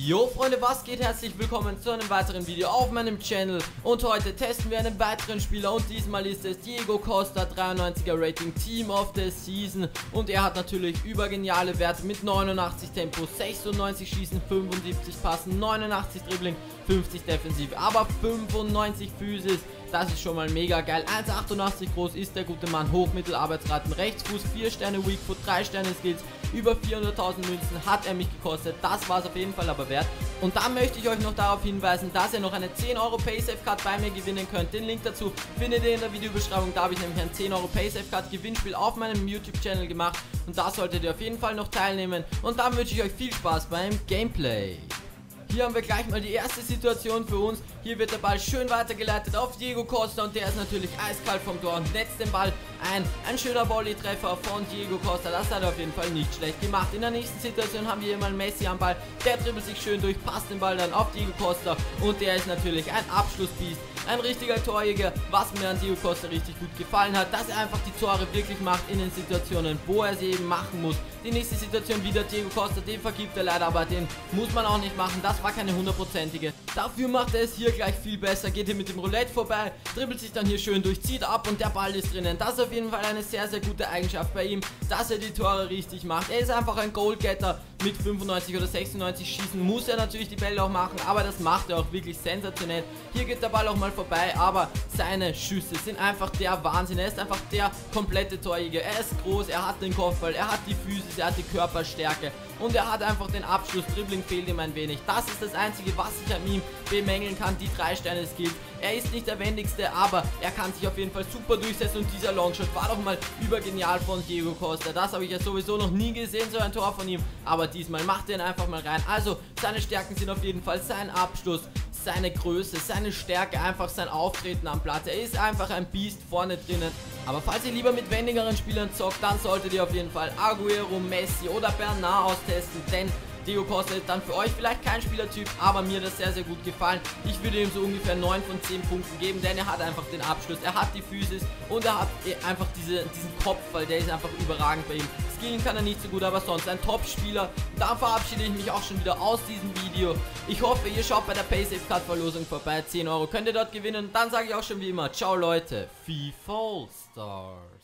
Jo Freunde, was geht? Herzlich willkommen zu einem weiteren Video auf meinem Channel. Und heute testen wir einen weiteren Spieler und diesmal ist es Diego Costa, 93er Rating, Team of the Season. Und er hat natürlich übergeniale Werte mit 89 Tempo, 96 Schießen, 75 Passen, 89 Dribbling, 50 Defensiv, aber 95 Physis. Das ist schon mal mega geil. 1,88 groß ist der gute Mann, Hochmittelarbeitsraten, Rechtsfuß, 4 Sterne Weakfoot, 3 Sterne Skills, über 400.000 Münzen hat er mich gekostet. Das war es auf jeden Fall aber wert. Und dann möchte ich euch noch darauf hinweisen, dass ihr noch eine 10 Euro Paysafe Card bei mir gewinnen könnt. Den Link dazu findet ihr in der Videobeschreibung. Da habe ich nämlich ein 10 Euro Paysafe Card Gewinnspiel auf meinem YouTube Channel gemacht. Und da solltet ihr auf jeden Fall noch teilnehmen. Und dann wünsche ich euch viel Spaß beim Gameplay. Hier haben wir gleich mal die erste Situation für uns. Hier wird der Ball schön weitergeleitet auf Diego Costa und der ist natürlich eiskalt vom Tor und netzt den Ball ein. Ein schöner Volley-Treffer von Diego Costa, das hat er auf jeden Fall nicht schlecht gemacht. In der nächsten Situation haben wir hier mal Messi am Ball. Der dribbelt sich schön durch, passt den Ball dann auf Diego Costa und der ist natürlich ein Abschlussbiest. Ein richtiger Torjäger, was mir an Diego Costa richtig gut gefallen hat, dass er einfach die Tore wirklich macht in den Situationen, wo er sie eben machen muss. Die nächste Situation wieder Diego Costa, den vergibt er leider, aber den muss man auch nicht machen, das war keine hundertprozentige. Dafür macht er es hier gleich viel besser, geht hier mit dem Roulette vorbei, dribbelt sich dann hier schön durch, zieht ab und der Ball ist drinnen. Das ist auf jeden Fall eine sehr, sehr gute Eigenschaft bei ihm, dass er die Tore richtig macht. Er ist einfach ein Goalgetter. Mit 95 oder 96 Schießen muss er natürlich die Bälle auch machen, aber das macht er auch wirklich sensationell. Hier geht der Ball auch mal vorbei, aber seine Schüsse sind einfach der Wahnsinn. Er ist einfach der komplette Torjäger. Er ist groß, er hat den Kopfball, er hat die Physis, er hat die Körperstärke und er hat einfach den Abschluss. Dribbling fehlt ihm ein wenig. Das ist das Einzige, was ich an ihm bemängeln kann, die 3 Sterne Skills. Er ist nicht der wendigste, aber er kann sich auf jeden Fall super durchsetzen und dieser Longshot war doch mal übergenial von Diego Costa. Das habe ich ja sowieso noch nie gesehen, so ein Tor von ihm, aber diesmal macht er ihn einfach mal rein. Also seine Stärken sind auf jeden Fall sein Abschluss, seine Größe, seine Stärke, einfach sein Auftreten am Platz. Er ist einfach ein Biest vorne drinnen. Aber falls ihr lieber mit wendigeren Spielern zockt, dann solltet ihr auf jeden Fall Agüero, Messi oder Bernat austesten, denn Diego Costa ist dann für euch vielleicht kein Spielertyp, aber mir das sehr, sehr gut gefallen. Ich würde ihm so ungefähr 9 von 10 Punkten geben, denn er hat einfach den Abschluss, er hat die Physis und er hat einfach diesen Kopfball, der ist einfach überragend bei ihm. Skillen kann er nicht so gut, aber sonst ein Top-Spieler. Da verabschiede ich mich auch schon wieder aus diesem Video. Ich hoffe, ihr schaut bei der Paysafe Card Verlosung vorbei. 10 Euro könnt ihr dort gewinnen. Und dann sage ich auch schon wie immer, ciao Leute, FIFA All Stars.